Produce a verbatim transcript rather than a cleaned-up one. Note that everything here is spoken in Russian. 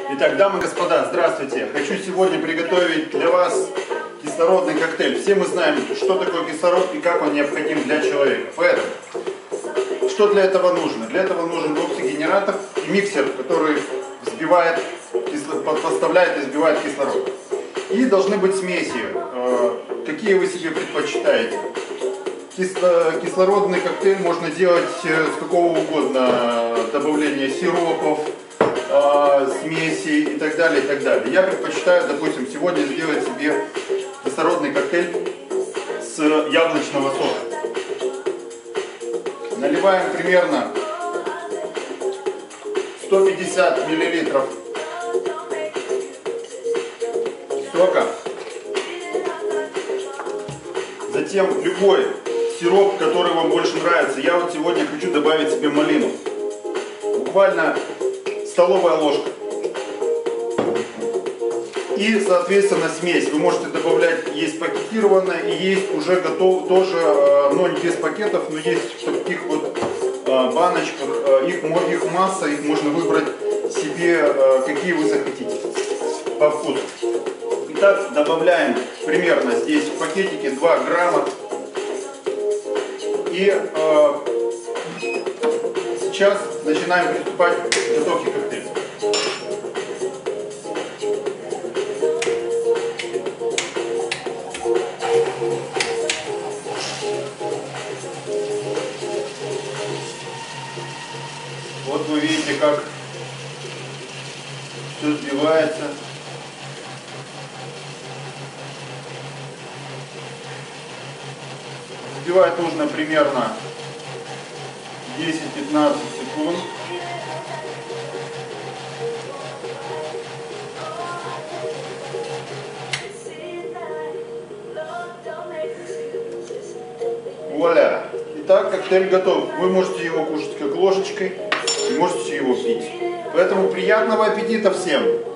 Итак, дамы и господа, здравствуйте! Хочу сегодня приготовить для вас кислородный коктейль. Все мы знаем, что такое кислород и как он необходим для человека. Поэтому, что для этого нужно? Для этого нужен оксигенератор и миксер, который взбивает, подставляет и взбивает кислород. И должны быть смеси. Какие вы себе предпочитаете? Кислородный коктейль можно делать с какого угодно добавления сиропов, смесей и так далее, и так далее. Я предпочитаю, допустим, сегодня сделать себе кислородный коктейль с яблочного сока. Наливаем примерно сто пятьдесят миллилитров сока. Затем любой сироп, который вам больше нравится. Я вот сегодня хочу добавить себе малину. Буквально столовая ложка. И, соответственно, смесь. Вы можете добавлять, есть пакетированная и есть уже готов, тоже, но не без пакетов, но есть в таких вот баночках. Их, их масса, их можно выбрать себе, какие вы захотите по вкусу. Итак, добавляем примерно здесь в пакетике два грамма. И э, сейчас начинаем приступать к готовке коктейля. Вот вы видите, как все сбивается. Взбивать нужно примерно десять-пятнадцать секунд. Вуаля! Итак, коктейль готов. Вы можете его кушать как ложечкой, и можете его пить. Поэтому приятного аппетита всем!